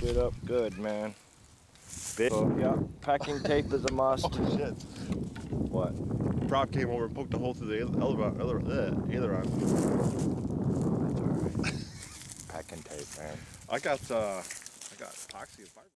it up good, man. So, yeah, packing tape is a must. Oh shit. What? Prop came over and poked a hole through the aileron. That's alright. Packing tape, man. I got epoxy and fiber.